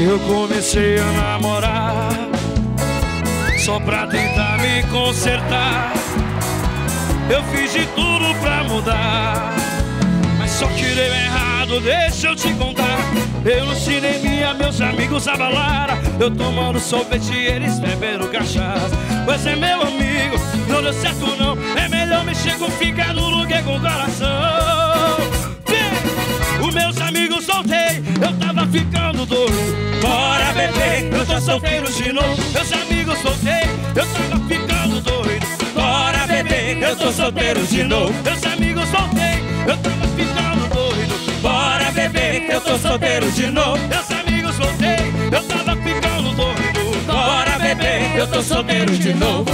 Eu comecei a namorar só pra tentar me consertar. Eu fiz de tudo pra mudar, mas só que deu errado, deixa eu te contar. Eu no cinema, meus amigos a balada, eu tomando sorvete e eles bebendo cachaça. Você é meu amigo, não deu certo não, é melhor mexer com ficar no lugar com o coração. Os meus amigos soltei, eu tava ficando doido. Bora beber, eu tô solteiro de novo. Meus amigos soltei, eu tava ficando doido. Bora beber, eu tô solteiro de novo. Meus amigos soltei, eu tava ficando doido. Bora beber, eu tô solteiro de novo. Meus amigos soltei, eu tava ficando doido. Bora beber, eu tô solteiro de novo.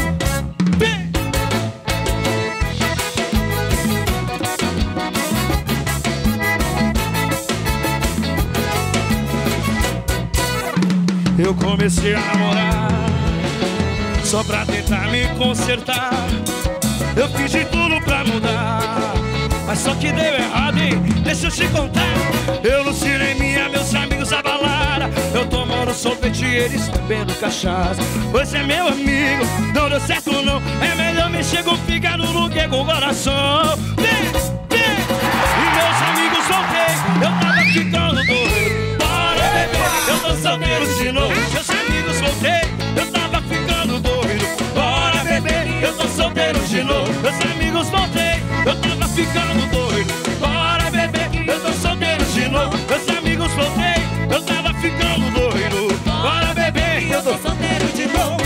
Eu comecei a namorar só pra tentar me consertar. Eu fiz de tudo pra mudar, mas só que deu errado, hein? Deixa eu te contar. Eu no cinema, meus amigos a balada, eu tomando sorvete e eles bebendo cachaça. Você é meu amigo, não deu certo não, é melhor mexer com fígado do que com o coração. E meus amigos soltei, eu tava ficando doido. Bora beber, eu tô solteiro de novo. Meus amigos soltei, eu tava ficando doido. Bora beber, eu tô solteiro de novo. Meus amigos voltei, eu tava ficando doido. Bora beber, eu tô solteiro de novo. Meus amigos voltei, eu tava ficando doido. Bora beber, eu tô solteiro de novo.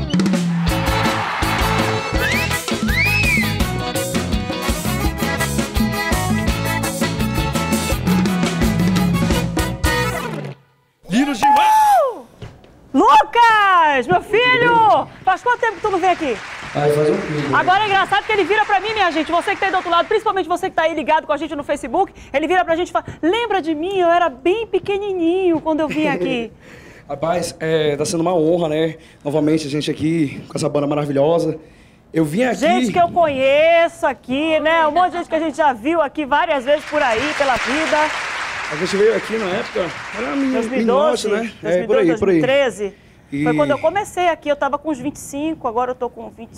Lucas, meu filho! Faz quanto tempo que tu não vem aqui? Faz um tempo. Agora é engraçado que ele vira pra mim, minha gente, você que tá aí do outro lado, principalmente você que tá aí ligado com a gente no Facebook, ele vira pra gente e fala, lembra de mim? Eu era bem pequenininho quando eu vim aqui. Rapaz, tá sendo uma honra, né? Novamente a gente aqui com essa banda maravilhosa. Eu vim aqui... Gente que eu conheço aqui, né? Um monte de gente que a gente já viu aqui várias vezes por aí, pela vida. A gente veio aqui na época, era 2012, né? 2012, Por aí, 2013. E... Foi quando eu comecei aqui, eu tava com uns 25, agora eu tô com 20...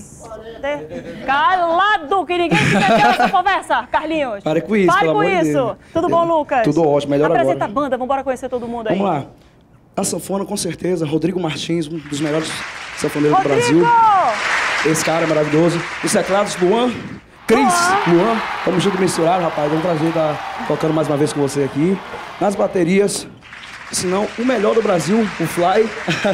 Calado, que ninguém se meteu nessa conversa, Carlinhos. Pare com isso, Pare pelo com amor de isso. Deus. Tudo bom, Lucas? Tudo ótimo, melhor agora. Apresenta a banda, vamos embora conhecer todo mundo aí. Vamos lá. A sanfona, com certeza, Rodrigo Martins, um dos melhores sanfoneiros do Brasil. Esse cara é maravilhoso. Os teclados, Luan, Cris, Luan. Tamo junto misturado, rapaz. É um prazer estar tocando mais uma vez com você aqui. Nas baterias, se não, o melhor do Brasil, o Fly.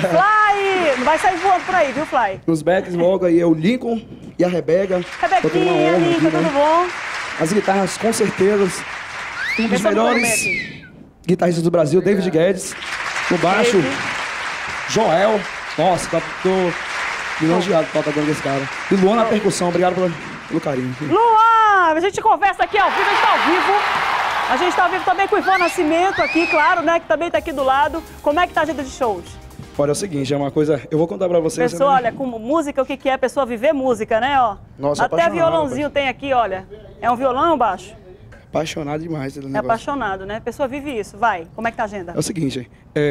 Fly! Não vai sair voando por aí, viu, Fly? Nos backs, logo aí é o Lincoln e a Rebeca. Rebequinha, Lincoln, tudo bom? As guitarras, com certeza, um dos melhores guitarristas do Brasil, David Guedes. No baixo, Joel. Nossa, tô elogiado por estar dando esse cara. E Luan na percussão, obrigado pelo carinho. Luan, a gente conversa aqui ao vivo, a gente tá ao vivo. A gente tá ao vivo também com o Ivan Nascimento aqui, claro, né, que também tá aqui do lado. Como é que tá a agenda de shows? Olha, é o seguinte, é uma coisa, eu vou contar pra vocês. Pessoa, olha, com música, o que é a pessoa viver música, né, ó. Nossa, até violãozinho tem aqui, olha. É um violão ou um baixo? Apaixonado demais. É apaixonado, né? A pessoa vive isso. Vai, como é que tá a agenda? É o seguinte,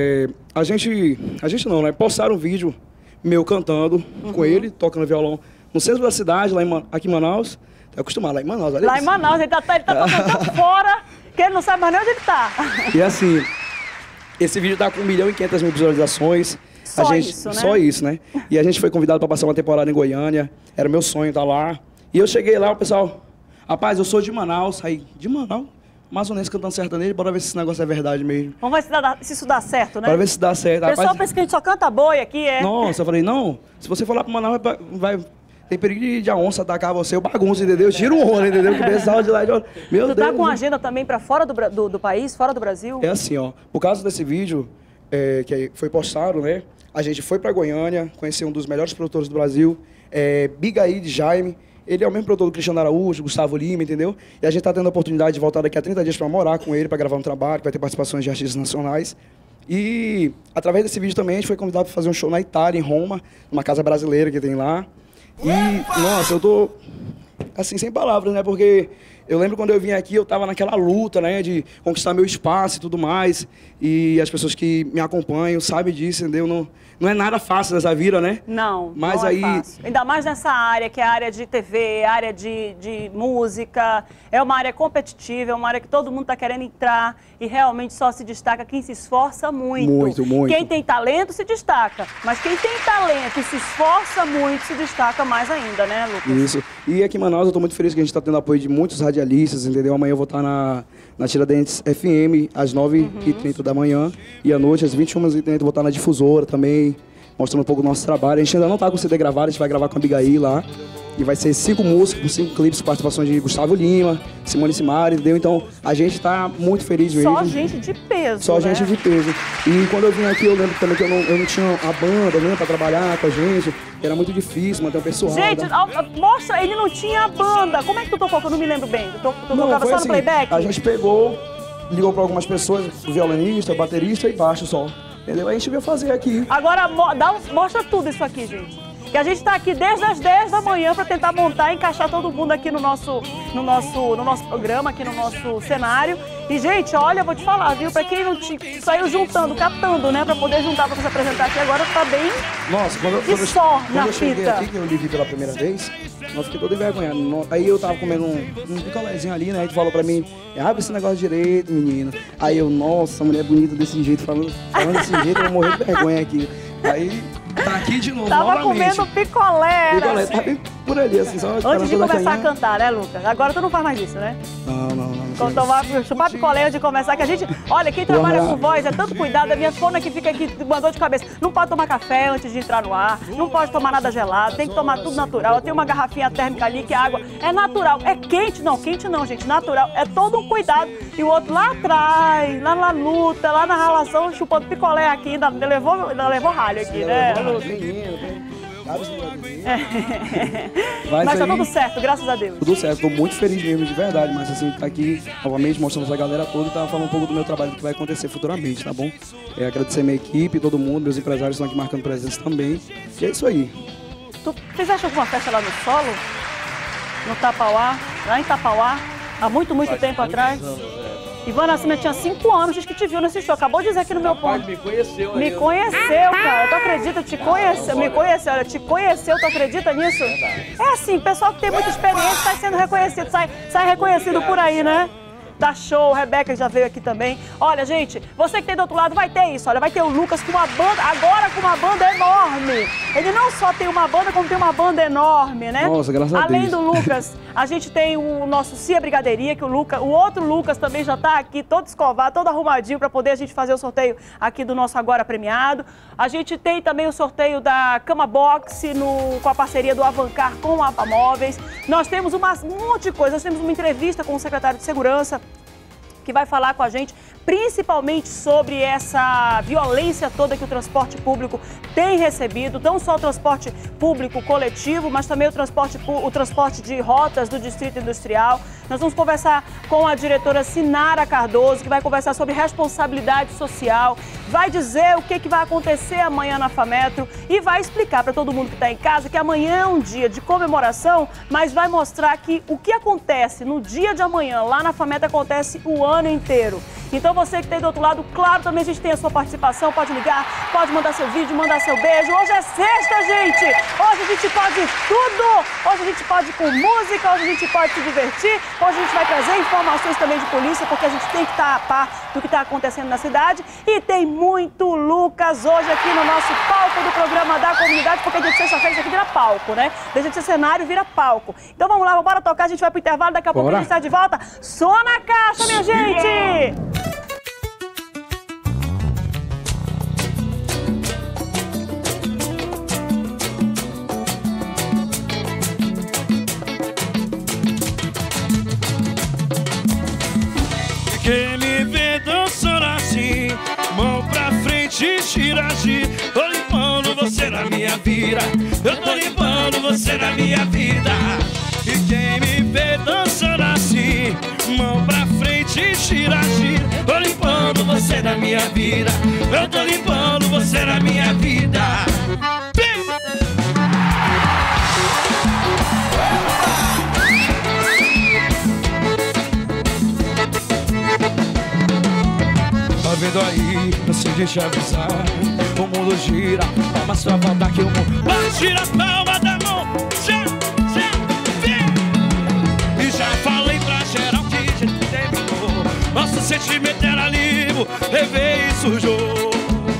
a gente não, né? Postaram um vídeo meu cantando com ele, tocando violão no centro da cidade, aqui em Manaus. Tá acostumado, lá em Manaus, olha lá isso. Em Manaus, ele tá tocando tanto fora que ele não sabe mais nem onde ele tá. E assim, esse vídeo tá com 1.500.000 visualizações. Só isso, né? E a gente foi convidado para passar uma temporada em Goiânia. Era meu sonho estar lá. E eu cheguei lá, o pessoal... Rapaz, eu sou de Manaus, aí de Manaus, amazonense cantando sertanejo, bora ver se esse negócio é verdade mesmo. Vamos ver se isso dá certo, né? Bora ver se dá certo. O pessoal pensa que a gente só canta boi aqui, é? Nossa, eu falei, não, se você for lá pro Manaus, tem perigo de a onça atacar você, eu bagunço, entendeu? Tira o onda, entendeu? Que o pessoal de lá, meu Deus. Tu tá com agenda também pra fora do país, fora do Brasil? É assim, ó, por causa desse vídeo que foi postado, né? A gente foi pra Goiânia, conhecer um dos melhores produtores do Brasil, Bigaí de Jaime. Ele é o mesmo produtor do Cristiano Araújo, Gustavo Lima, entendeu? E a gente tá tendo a oportunidade de voltar daqui a 30 dias para morar com ele, para gravar um trabalho, que vai ter participações de artistas nacionais. E, através desse vídeo também, a gente foi convidado para fazer um show na Itália, em Roma, numa casa brasileira que tem lá. E, nossa, eu tô, assim, sem palavras, né? Porque Eu lembro quando eu vim aqui, eu tava naquela luta, né, de conquistar meu espaço e tudo mais. E as pessoas que me acompanham sabem disso, entendeu? Não é nada fácil nessa vida, né? Não, mas não aí... é fácil. Ainda mais nessa área, que é a área de TV, área de música. É uma área competitiva, é uma área que todo mundo está querendo entrar e realmente só se destaca quem se esforça muito. Muito, muito. Quem tem talento se destaca, mas quem tem talento e se esforça muito se destaca mais ainda, né, Lucas? Isso. E aqui em Manaus eu estou muito feliz que a gente está tendo apoio de muitos radialistas, entendeu? Amanhã eu vou estar na Tiradentes FM às 9h30 da manhã e à noite às 21h30 eu vou estar na Difusora também, mostrando um pouco do nosso trabalho. A gente ainda não está com o CD gravado, a gente vai gravar com a Abigail lá. E vai ser 5 músicas, 5 clipes, participações de Gustavo Lima, Simone Simari, entendeu? Então, a gente está muito feliz mesmo. Só gente de peso, Só né? gente de peso. E quando eu vim aqui, eu lembro também que eu não tinha a banda, né, pra trabalhar com a gente. Era muito difícil manter o pessoal. Gente, mostra, ele não tinha banda. Como é que tu tocou? Que eu não me lembro bem. Tu tocava só assim, no playback? A gente pegou, ligou pra algumas pessoas, o violinista, o baterista e baixo só. Entendeu? A gente veio fazer aqui. Agora, mostra tudo isso aqui, gente. Que a gente está aqui desde as 10 da manhã para tentar montar e encaixar todo mundo aqui no nosso programa, aqui no nosso cenário. E, gente, olha, eu vou te falar, viu? Para quem não saiu juntando, catando, né? Para poder juntar, para se apresentar aqui agora, tá bem. Nossa, quando eu cheguei aqui, que eu lhe vi pela primeira vez, eu fiquei todo envergonhado. Aí eu tava comendo um picolézinho ali, né? A gente falou pra mim, abre esse negócio direito, menino. Aí eu, nossa, mulher bonita desse jeito, falando desse jeito, eu vou morrer de vergonha aqui. Aí, tá aqui de novo, Tava novamente. comendo picolé. Picolé, tá bem por ali, assim, só antes de começar a cantar, né, Lucas? Agora tu não faz mais isso, né? Não. Quando chupar picolé antes de começar, que a gente... Olha, quem trabalha com voz é tanto cuidado. A minha fona que fica aqui, mandou de cabeça. Não pode tomar café antes de entrar no ar. Não pode tomar nada gelado. Tem que tomar tudo natural. Eu tenho uma garrafinha térmica ali, que a água é natural. É quente não, gente. Natural. É todo um cuidado. E o outro lá atrás, lá na luta, lá na ralação, chupando picolé aqui. Ainda levou ralho aqui, né? Mas tá tudo certo, graças a Deus. Tudo certo, tô muito feliz mesmo, de verdade. Mas assim, tá aqui novamente mostrando pra galera toda e tava falando um pouco do meu trabalho que vai acontecer futuramente, tá bom? Agradecer a minha equipe, todo mundo, meus empresários estão aqui marcando presença também. E é isso aí. Tu fizeste alguma festa lá no solo? No Tapauá? Lá em Tapauá? Há muito tempo atrás? Ivan Nascimento tinha 5 anos, diz que te viu nesse show. Acabou de dizer aqui no meu ponto. Me conheceu. Me conheceu, cara. Tu acredita? Te conheceu. Me conheceu. Olha, te conheceu. Tu acredita nisso? É assim, pessoal que tem muita experiência sai sendo reconhecido. Sai reconhecido por aí, né? Tá show, Rebeca já veio aqui também. Olha, gente, você que tem do outro lado vai ter isso. Olha, vai ter o Lucas com uma banda, agora com uma banda enorme. Ele não só tem uma banda, como tem uma banda enorme, né? Nossa, graças a Deus. Além do Lucas, a gente tem o nosso Cia Brigadeiria, que o outro Lucas também já tá aqui, todo escovado, todo arrumadinho, para poder a gente fazer o sorteio aqui do nosso Agora Premiado. A gente tem também o sorteio da Cama Box com a parceria do Avancar com a APA Móveis. Nós temos um monte de coisa. Nós temos uma entrevista com o secretário de Segurança, que vai falar com a gente principalmente sobre essa violência toda que o transporte público tem recebido, não só o transporte público coletivo, mas também o transporte de rotas do Distrito Industrial. Nós vamos conversar com a diretora Sinara Cardoso, que vai conversar sobre responsabilidade social, vai dizer o que vai acontecer amanhã na FAMetro e vai explicar para todo mundo que está em casa que amanhã é um dia de comemoração, mas vai mostrar que o que acontece no dia de amanhã lá na FAMetro acontece o ano inteiro. Então você que tem do outro lado, claro, também a gente tem a sua participação, pode ligar, pode mandar seu vídeo, mandar seu beijo. Hoje é sexta, gente! Hoje a gente pode tudo! Hoje a gente pode ir com música, hoje a gente pode se divertir, hoje a gente vai trazer informações também de polícia, porque a gente tem que estar a par do que está acontecendo na cidade. E tem muito Lucas hoje aqui no nosso palco do programa da comunidade, porque dia de sexta-feira isso aqui vira palco, né? Deixa de ser cenário, vira palco. Então vamos lá, bora tocar, a gente vai pro intervalo, daqui a pouco a gente está de volta. Som na caixa, minha gente! Quem me vê dançando assim, mão pra frente, gira-gira. Tô limpando você na minha vida, eu tô limpando você na minha vida. E quem me vê dançando assim, mão pra frente, gira-gira. Tô limpando você na minha vida, eu tô limpando você na minha vida. de te avisar, o mundo gira, palmas pra voltar que o mundo bate a palma da mão. E já falei pra geral que a gente terminou. Nosso sentimento era limpo, levei e sujou.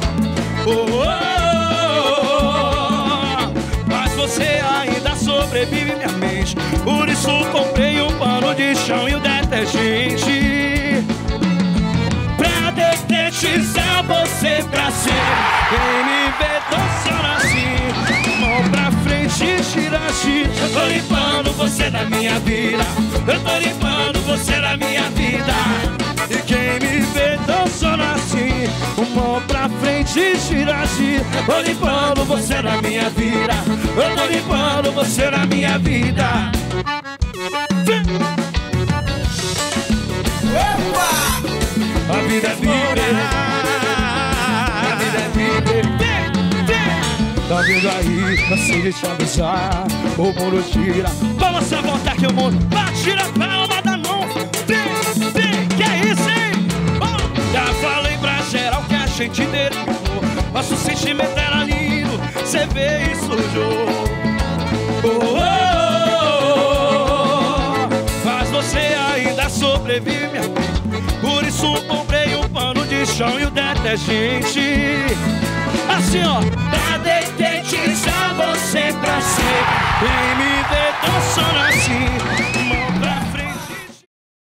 Mas você ainda sobrevive minha mente. Por isso comprei um pano de chão e o detergente pra detetizar você pra sempre. Quem me vê dançando assim, mão pra frente, gira. Eu tô limpando você da minha vida, eu tô limpando você da minha vida. E quem me vê dançando assim, mão pra frente, gira. Eu tô limpando você da minha vida, eu tô limpando você da minha vida. A vida é viver, a vida é viver. Tá vindo aí, cansei de te avisar, o mundo gira, vamos só voltar que o mundo bate na palma da mão. Vem, que é isso, hein? Já falei pra geral que a gente terminou. Nosso sentimento era lindo, cê veio e sujou. Mas você ainda sobrevive, por isso comprei um pano de chão e o detergente. Assim ó, pra detetizar você pra sempre. Quem me vê dançando assim,